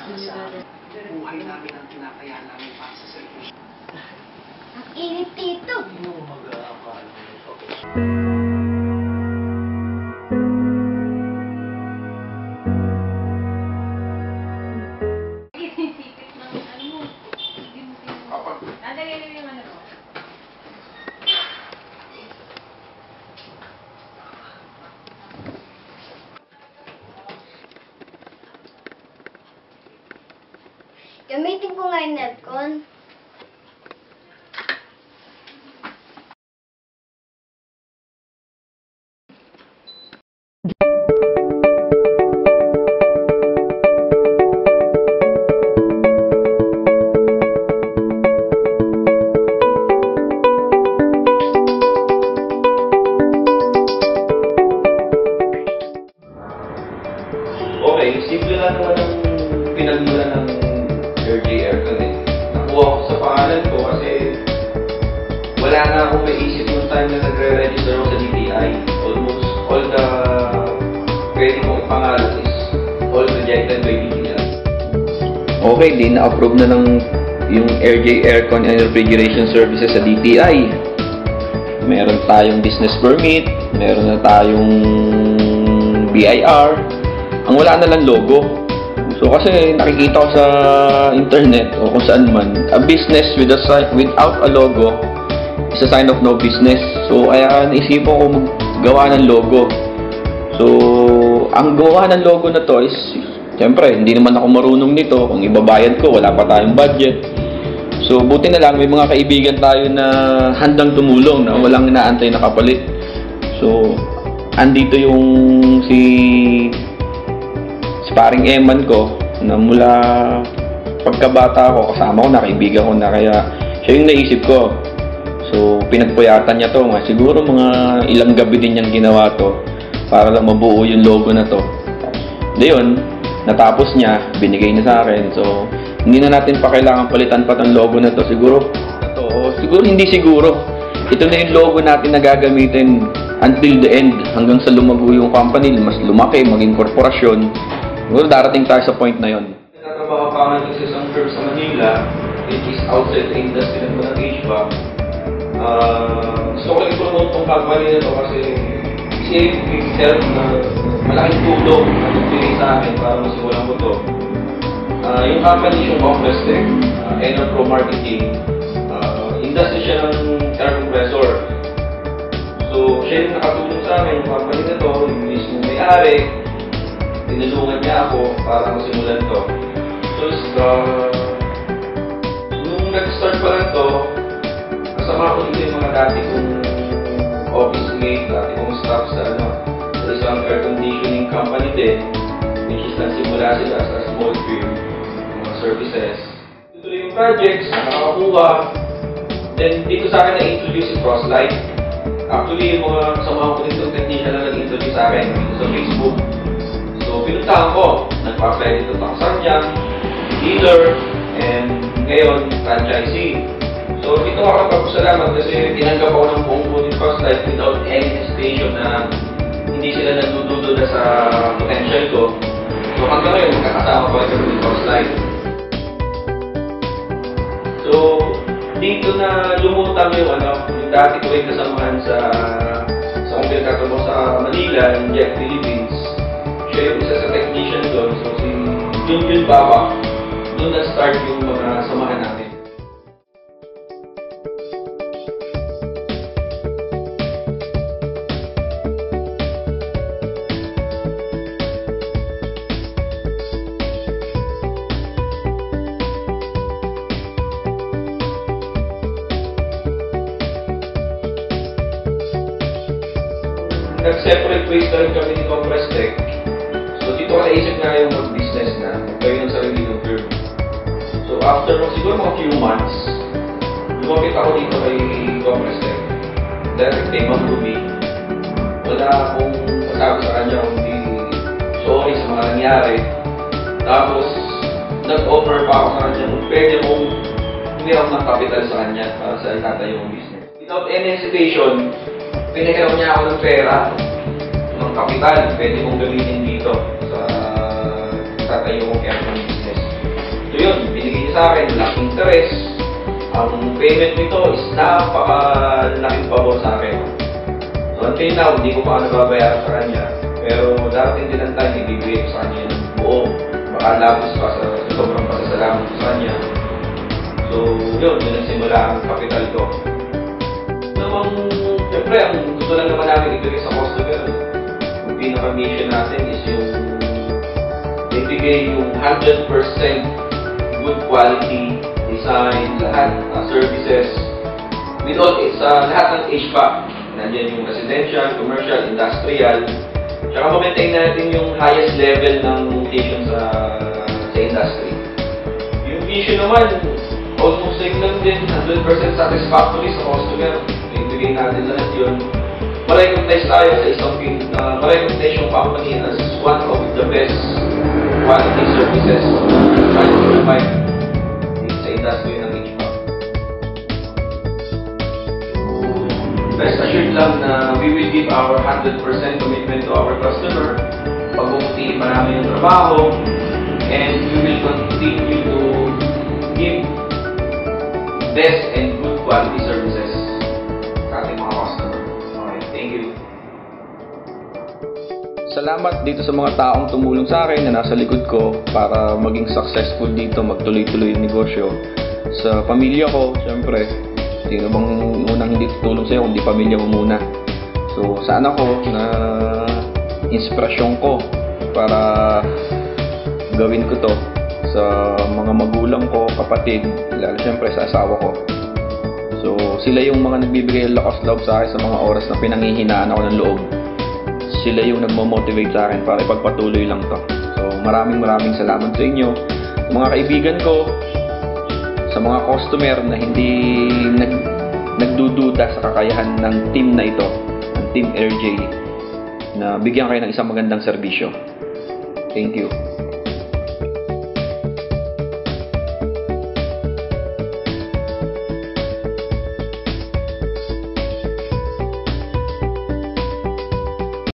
sa buhay namin ang tinataya namin para sa cellphone. Ang init dito. Gamitin ko nga yung aircon. Okay, simple lang naman ang pinagmula ng RJ Aircon eh. Nakuha ko sa pangalan ko kasi wala na akong maisip yung time na nagre-register ako sa DTI. Almost all the pwede kong pangalan is all rejected by DTI. Okay, di na-approve na ng yung RJ Aircon and Refrigeration Services sa DTI. Meron tayong business permit, meron na tayong BIR. Ang wala na lang logo. So kasi nakikita ko sa internet o kung saan man, a business without a logo is a sign of no business. So kaya naisipan ko maggawa ng logo. So ang gawa ng logo na to is, siyempre hindi naman ako marunong nito. Kung ibabayad ko, wala pa tayong budget. So buti na lang may mga kaibigan tayo na handang tumulong na walang inaantay na kapalit. So andito yung si paring Eman ko na mula pagkabata ko, kasama ko na, kaibigan ko na, kaya siya yung naisip ko. So pinagpuyatan niya to, siguro mga ilang gabi din niyang ginawa to para lang mabuo yung logo na to. Ngayon, natapos niya, binigay na sa akin. So hindi na natin pa kailangan palitan pa ng logo na to. Siguro hindi siguro ito na yung logo natin na gagamitin until the end, hanggang sa lumago yung company, mas lumaki, maging korporasyon. Siguro darating tayo sa point na yon. Nagtatrabaho pa ako sa isang firm sa Manila, which is outside the industry ng HVAC. Gusto ko lang i-promote tong company na to kasi itself na malaking tulong na nagbigay sa akin para masimulan ko to. Yung company yung Compresstek, Enopro Marketing, industry siya ng air compressor. So, siya yung nakatulong sa amin, yung company na to, yung mismo may-ari, tinulungan niya ako para masimulan to. So, nung nag-start pa lang to, kasama ko dito yung mga dati kong office mate, dati kong staff sa isang air conditioning company din, which is nagsimula sila sa small firm, mga services. Tuloy yung projects, nakakakuha. Then, dito sa akin na-introduce si Crosslight. Actually, yung mga kasama ko dito, technician na nag-introduce sa akin dito sa Facebook. So, pinuntahan ko. Nagpa-apply dito sa Kasanyan, dealer, and ngayon, franchisee. So, dito ako nagpapasalamat kasi tinanggap ako ng buong buo ni Crosslight without any hesitation na hindi sila nagdududa sa potential ko. So, hanggang ngayon, magkakasama ko ito ni Crosslight. So, dito na lumutang yung dati ko rin kasamahan sa kumpirkato mo sa Manila, in Jack Philippines. Siya yung isa sa technician doon. So si Junjun Baba, doon na-start yung mga samahan natin. Nag-separate ways na rin kami ni Compresstek. So dito ka naisip nga yung mag-business na, magkayo ng sarili ng firm. So after siguro mga few months, lumapit ako dito kay Compresstek. Direct kay Ma'am Ruby. Wala akong masabi sa kanya kundi sorry sa mga nangyari. Tapos nag-offer pa ako sa kanya kung pwede mong humirap ng capital sa kanya para sa itatayo yung business. Without any hesitation, pinagkaroon niya ako ng pera, ng kapital, pwede kong gamitin dito sa tatayo kong aircon business. yun, binigay niya sa akin, walang interest. Ang payment nito is napaka-laking pabor sa akin. So until now, hindi ko pa nababayaran sa kanya. Pero darating din ang time, ibibigay ko sa kanya ng buo. Baka labos pa sa sobrang pasasalamat ko sa kanya. So yun ang simula ang kapital ko. Siyempre, ang gusto lang naman namin ibigay sa customer, yung pinaka-mission natin is yung ibigay yung 100% good quality design, lahat services with all its lahat ng HVAC. Nandiyan yung residential, commercial, industrial. Tsaka ma-maintain natin yung highest level ng nutrition sa industry. Yung vision naman, almost same lang din, 100% satisfactory sa customer. Ibigay natin lahat yun. Ma-recognize tayo sa isang ma-recognize yung company as one of the best quality services trying to provide sa industry ng HVAC. Rest assured lang na we will give our 100% commitment to our customer. Pag-uuntiin pa namin yung trabaho, and we will continue to give best and good quality services sa ating mga customer. Okay, thank you. Salamat dito sa mga taong tumulong sa akin na nasa likod ko para maging successful dito, magtuloy-tuloy yung negosyo. Sa pamilya ko, syempre, sino bang unang hindi tutulong sa'yo kundi pamilya mo muna. So, sana ko na inspirasyon ko para gawin ko to sa mga magulang ko, kapatid, lalo syempre sa asawa ko. So, sila yung mga nagbibigay ng lakas loob sa akin sa mga oras na pinanghihinaan ako ng loob. Sila yung nagmo-motivate sa akin para ipagpatuloy lang to. So, maraming salamat sa inyo, sa mga kaibigan ko, sa mga customer na hindi nagdududa sa kakayahan ng team na ito, ng Team RJ, na bigyan kayo ng isang magandang serbisyo. Thank you.